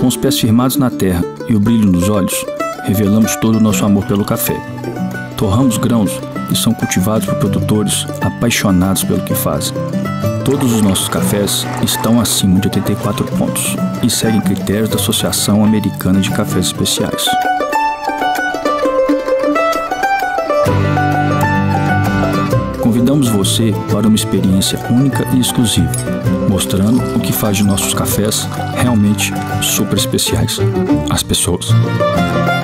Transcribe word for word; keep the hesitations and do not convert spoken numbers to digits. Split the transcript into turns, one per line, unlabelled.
Com os pés firmados na terra e o brilho nos olhos, revelamos todo o nosso amor pelo café. Torramos grãos que são cultivados por produtores apaixonados pelo que fazem. Todos os nossos cafés estão acima de oitenta e quatro pontos e seguem critérios da Associação Americana de Cafés Especiais. Convidamos você para uma experiência única e exclusiva, mostrando o que faz de nossos cafés realmente super especiais: as pessoas.